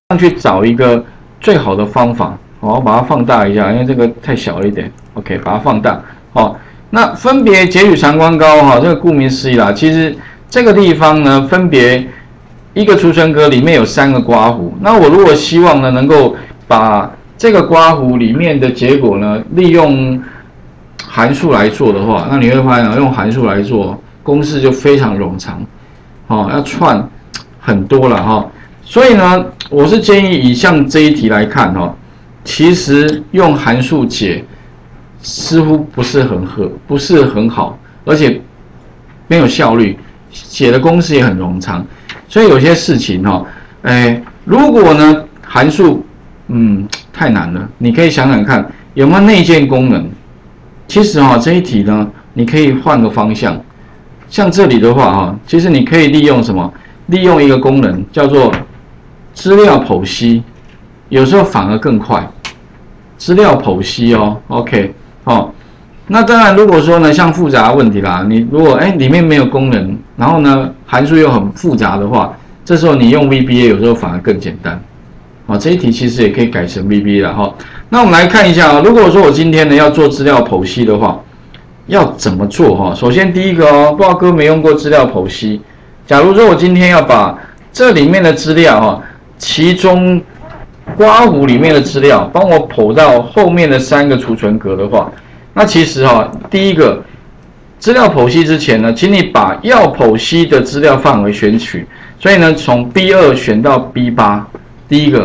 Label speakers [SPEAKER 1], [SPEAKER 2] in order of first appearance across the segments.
[SPEAKER 1] 去找一个最好的方法，我把它放大一下，因为这个太小了一点。OK， 把它放大。那分别截取长宽高这个顾名思义啦，其实这个地方呢，分别一个储存格里面有3个刮弧。那我如果希望呢，能够把这个刮弧里面的结果呢，利用函数来做的话，那你会发现用函数来做，公式就非常冗长，要串很多了所以呢，我是建议以像这一题来看其实用函数解似乎不是很好，而且没有效率，写的公式也很冗长。所以有些事情如果呢函数太难了，你可以想想看有没有内建功能。其实这一题呢，你可以换个方向，像这里的话其实你可以利用什么？利用一个功能叫做资料剖析，有时候反而更快。资料剖析OK 那当然如果说呢像复杂的问题啦，你如果里面没有功能，然后呢函数又很复杂的话，这时候你用 VBA 有时候反而更简单。这一题其实也可以改成 VBA 啦那我们来看一下如果说我今天呢要做资料剖析的话，要怎么做首先第一个不知道各位没用过资料剖析。假如说我今天要把这里面的资料其中刮弧里面的资料帮我剖到后面的3个储存格的话，那其实第一个资料剖析之前呢，请你把要剖析的资料范围选取。所以呢，从 B2 选到 B8， 第一个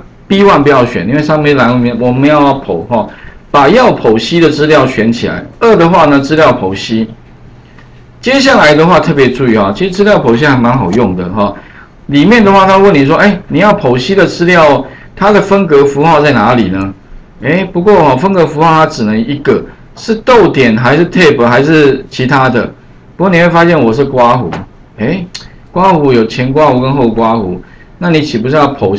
[SPEAKER 1] B1 不要选，因为上面栏我们要剖把要剖析的资料选起来。2的话呢，资料剖析。接下来的话特别注意其实资料剖析还蛮好用的里面的话他问你说，你要剖析的资料它的分隔符号在哪里呢？不过分隔符号它只能一个，是逗点还是 tab 还是其他的？不过你会发现我是刮弧，刮弧有前刮弧跟后刮弧，那你岂不是要剖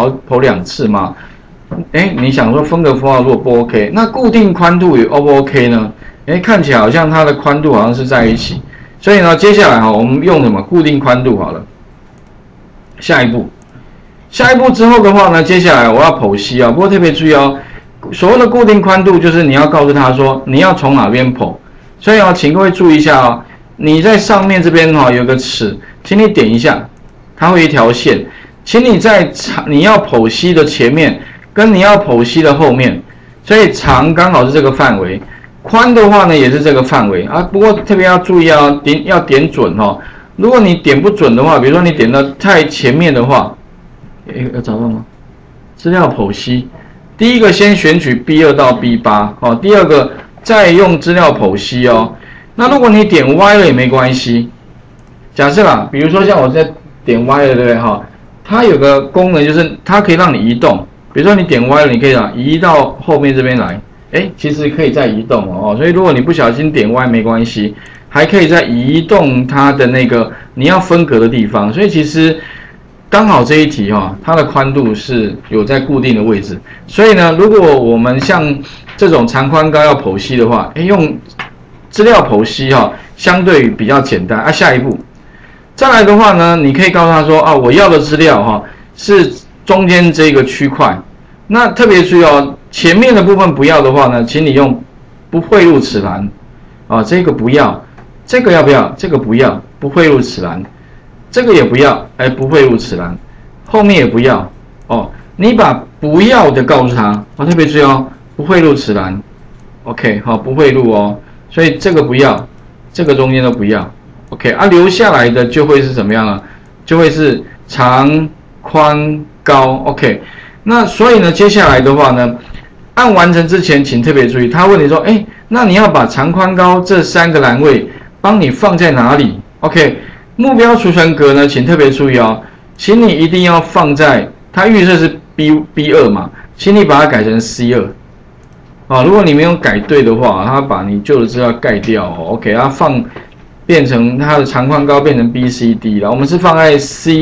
[SPEAKER 1] 2次吗？你想说分隔符号如果不 OK， 那固定宽度也 O 不 OK 呢？看起来好像它的宽度好像是在一起，所以呢，接下来我们用什么固定宽度好了。下一步之后的话呢，接下来我要剖析不过特别注意所谓的固定宽度就是你要告诉他说你要从哪边剖，所以请各位注意一下你在上面这边有个尺，请你点一下，它会有一条线，请你在你要剖析的前面跟你要剖析的后面，所以长刚好是这个范围，宽的话呢也是这个范围不过特别要注意要点准如果你点不准的话，比如说你点到太前面的话，有找到吗？资料剖析，第一个先选取 B2 到 B8 第二个再用资料剖析那如果你点歪了也没关系，假设啦，比如说像我在点歪了，对不对它有个功能就是它可以让你移动，比如说你点歪了，你可以移到后面这边来，其实可以再移动所以如果你不小心点歪没关系，还可以再移动它的那个你要分隔的地方，所以其实刚好这一题它的宽度是有在固定的位置，所以呢，如果我们像这种长宽高要剖析的话，用资料剖析相对于比较简单下一步再来的话呢，你可以告诉他说我要的资料是中间这个区块，那特别注意前面的部分不要的话呢，请你用不汇入此栏这个不要，这个要不要？这个不要，不汇入此栏，这个也不要，不汇入此栏，后面也不要你把不要的告诉他特别注意不汇入此栏 ，OK 不汇入所以这个不要，这个中间都不要 ，OK 留下来的就会是怎么样呢？就会是长宽高 ，OK 那所以呢，接下来的话呢，按完成之前，请特别注意，他问你说，那你要把长宽高这3个栏位帮你放在哪里 ？OK， 目标储存格呢，请特别注意请你一定要放在它预设是 B2 嘛，请你把它改成 C2 如果你没有改对的话，它把你旧的资料盖掉OK， 它变成它的长宽高变成 BCD 了，我们是放在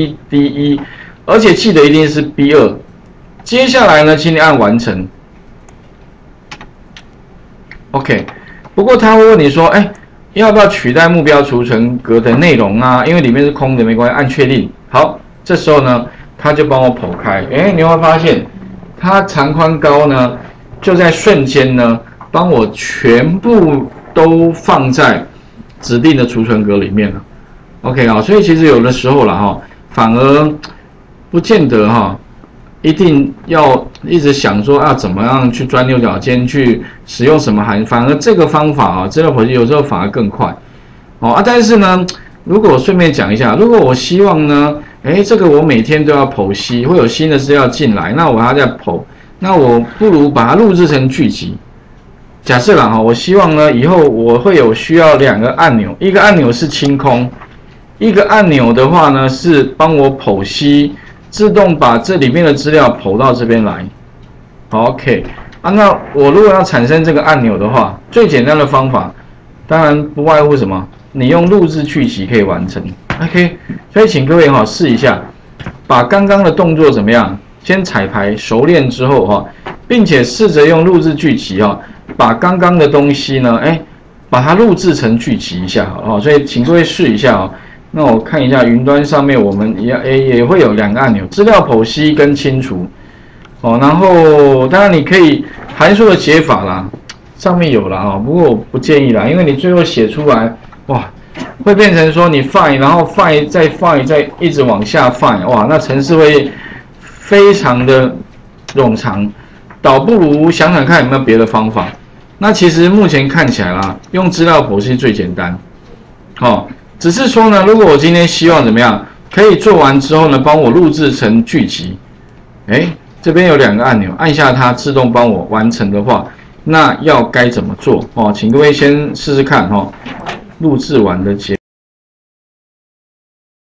[SPEAKER 1] CDE， 而且记得一定是 B2。接下来呢，请你按完成。OK， 不过他会问你说，要不要取代目标储存格的内容因为里面是空的，没关系，按确定。好，这时候呢， 它就帮我剖开。哎，你会发现它长宽高呢，就在瞬间呢，帮我全部都放在指定的储存格里面了。OK 啊，所以其实有的时候啦哈，反而不见得哈，一定要一直想说啊怎么样去钻牛角尖去使用什么函，反而这个方法啊，资料剖析有时候反而更快。哦啊，但是呢，如果我顺便讲一下，如果我希望呢，这个我每天都要剖析，会有新的资料进来，那我还要再剖，那我不如把它录制成剧集。假设啦哈，我希望呢以后我会有需要2个按钮，一个按钮是清空，一个按钮的话呢是帮我剖析，自动把这里面的资料剖到这边来。好 ，OK 啊，那我如果要产生这个按钮的话，最简单的方法，当然不外乎什么，你用录制剧集可以完成。OK， 所以请各位哈试一下，把刚刚的动作怎么样，先彩排熟练之后哈，并且试着用录制剧集哈。把刚刚的东西呢，把它录制成剧集一下，好，所以请各位试一下哦。那我看一下云端上面，我们也会有2个按钮，资料剖析跟清除，哦，然后当然你可以函数的解法啦，上面有啦啊，不过我不建议啦，因为你最后写出来，哇，会变成说你 find， 然后 find 再 find 再一直往下 find， 哇，那程式会非常的冗长。倒不如想想看有没有别的方法。那其实目前看起来啦，用资料剖析最简单。只是说呢，如果我今天希望怎么样，可以做完之后呢，帮我录制成剧集。这边有2个按钮，按下它自动帮我完成的话，那要该怎么做？请各位先试试看录制完的结果。